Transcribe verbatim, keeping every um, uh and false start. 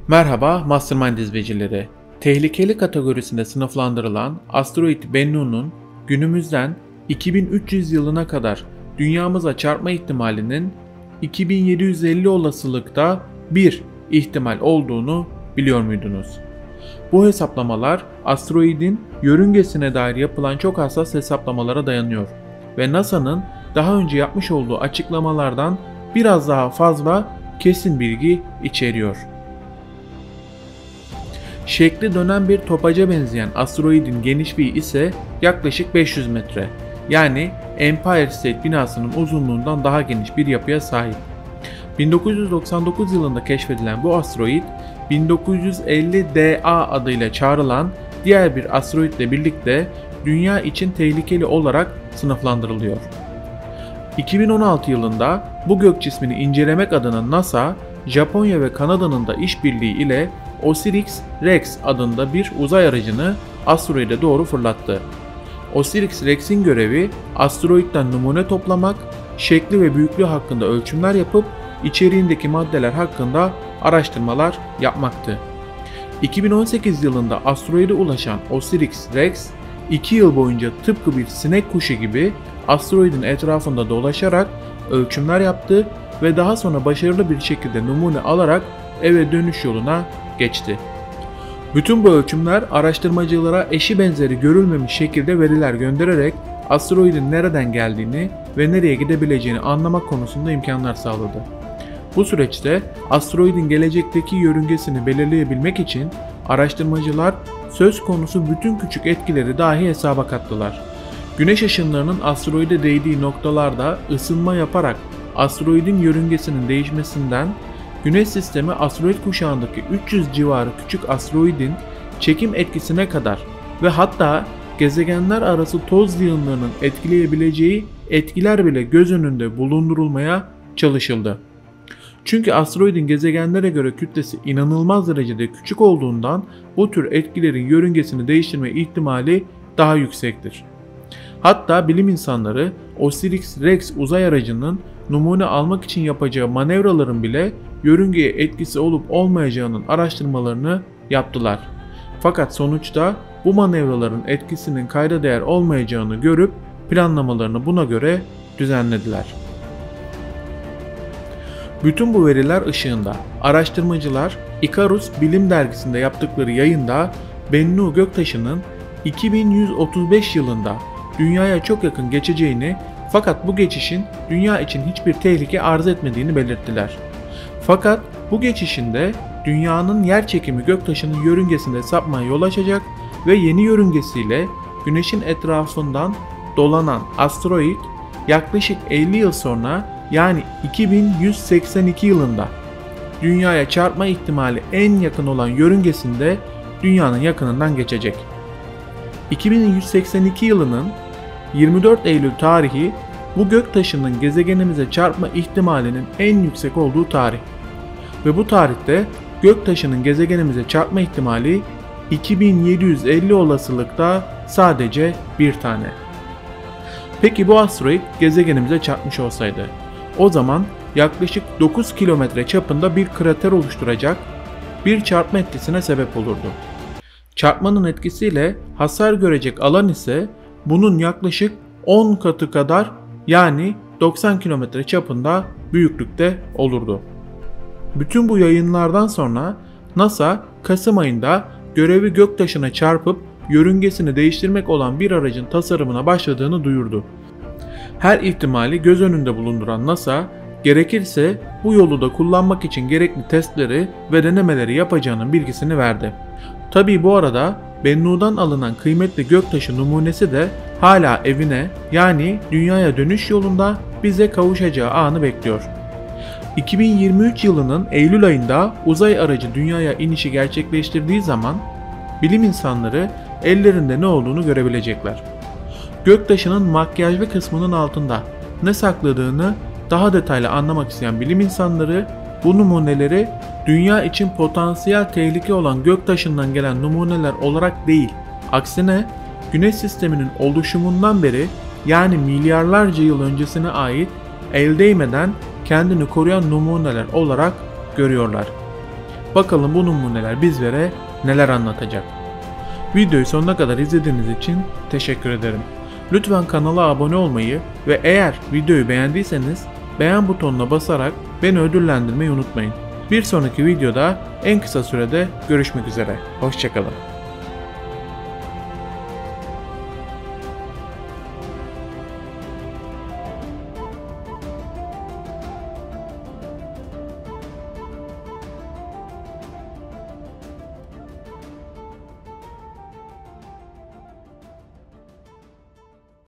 Merhaba Mastermind izleyicileri. Tehlikeli kategorisinde sınıflandırılan asteroid Bennu'nun günümüzden iki bin üç yüz yılına kadar dünyamıza çarpma ihtimalinin iki bin yedi yüz elli olasılıkta bir ihtimal olduğunu biliyor muydunuz? Bu hesaplamalar asteroidin yörüngesine dair yapılan çok hassas hesaplamalara dayanıyor ve NASA'nın daha önce yapmış olduğu açıklamalardan biraz daha fazla kesin bilgi içeriyor. Şekli dönen bir topaca benzeyen asteroidin genişliği ise yaklaşık beş yüz metre. Yani Empire State binasının uzunluğundan daha geniş bir yapıya sahip. bin dokuz yüz doksan dokuz yılında keşfedilen bu asteroid, bin dokuz yüz elli D A adıyla çağrılan diğer bir asteroidle birlikte dünya için tehlikeli olarak sınıflandırılıyor. iki bin on altı yılında bu gök cismini incelemek adına NASA, Japonya ve Kanada'nın da işbirliği ile Osiris-Rex adında bir uzay aracını asteroide doğru fırlattı. Osiris-Rex'in görevi asteroidden numune toplamak, şekli ve büyüklüğü hakkında ölçümler yapıp içeriğindeki maddeler hakkında araştırmalar yapmaktı. iki bin on sekiz yılında asteroide ulaşan Osiris-Rex, iki yıl boyunca tıpkı bir sinek kuşu gibi asteroidin etrafında dolaşarak ölçümler yaptı ve daha sonra başarılı bir şekilde numune alarak eve dönüş yoluna geçti. Bütün bu ölçümler araştırmacılara eşi benzeri görülmemiş şekilde veriler göndererek asteroidin nereden geldiğini ve nereye gidebileceğini anlamak konusunda imkanlar sağladı. Bu süreçte asteroidin gelecekteki yörüngesini belirleyebilmek için araştırmacılar söz konusu bütün küçük etkileri dahi hesaba kattılar. Güneş ışınlarının asteroide değdiği noktalarda ısınma yaparak asteroidin yörüngesinin değişmesinden Güneş sistemi asteroid kuşağındaki üç yüz civarı küçük asteroidin çekim etkisine kadar ve hatta gezegenler arası toz yığınlarının etkileyebileceği etkiler bile göz önünde bulundurulmaya çalışıldı. Çünkü asteroidin gezegenlere göre kütlesi inanılmaz derecede küçük olduğundan bu tür etkilerin yörüngesini değiştirme ihtimali daha yüksektir. Hatta bilim insanları Osiris-Rex uzay aracının numune almak için yapacağı manevraların bile yörüngeye etkisi olup olmayacağının araştırmalarını yaptılar. Fakat sonuçta bu manevraların etkisinin kayda değer olmayacağını görüp planlamalarını buna göre düzenlediler. Bütün bu veriler ışığında araştırmacılar Icarus Bilim Dergisi'nde yaptıkları yayında Bennu göktaşının iki bin yüz otuz beş yılında Dünya'ya çok yakın geçeceğini fakat bu geçişin Dünya için hiçbir tehlike arz etmediğini belirttiler. Fakat bu geçişinde Dünya'nın yerçekimi göktaşının yörüngesinde sapmaya yol açacak ve yeni yörüngesiyle Güneş'in etrafından dolanan asteroid yaklaşık elli yıl sonra yani iki bin yüz seksen iki yılında Dünya'ya çarpma ihtimali en yakın olan yörüngesinde Dünya'nın yakınından geçecek. iki bin yüz seksen iki yılının yirmi dört Eylül tarihi bu göktaşının gezegenimize çarpma ihtimalinin en yüksek olduğu tarih. Ve bu tarihte göktaşının gezegenimize çarpma ihtimali iki bin yedi yüz elli olasılıkta sadece bir tane. Peki bu asteroid gezegenimize çarpmış olsaydı, o zaman yaklaşık dokuz kilometre çapında bir krater oluşturacak bir çarpma etkisine sebep olurdu. Çarpmanın etkisiyle hasar görecek alan ise bunun yaklaşık on katı kadar yani doksan kilometre çapında büyüklükte olurdu. Bütün bu yayınlardan sonra NASA Kasım ayında görevi göktaşına çarpıp yörüngesini değiştirmek olan bir aracın tasarımına başladığını duyurdu. Her ihtimali göz önünde bulunduran NASA, gerekirse bu yolu da kullanmak için gerekli testleri ve denemeleri yapacağının bilgisini verdi. Tabii bu arada Bennu'dan alınan kıymetli göktaşı numunesi de hala evine yani Dünya'ya dönüş yolunda bize kavuşacağı anı bekliyor. iki bin yirmi üç yılının Eylül ayında uzay aracı Dünya'ya inişi gerçekleştirdiği zaman bilim insanları ellerinde ne olduğunu görebilecekler. Göktaşının makyajlı kısmının altında ne sakladığını daha detaylı anlamak isteyen bilim insanları bu numuneleri Dünya için potansiyel tehlike olan göktaşından gelen numuneler olarak değil, aksine Güneş sisteminin oluşumundan beri yani milyarlarca yıl öncesine ait el değmeden kendini koruyan numuneler olarak görüyorlar. Bakalım bu numuneler bizlere neler anlatacak. Videoyu sonuna kadar izlediğiniz için teşekkür ederim. Lütfen kanala abone olmayı ve eğer videoyu beğendiyseniz beğen butonuna basarak beni ödüllendirmeyi unutmayın. Bir sonraki videoda en kısa sürede görüşmek üzere. Hoşça kalın.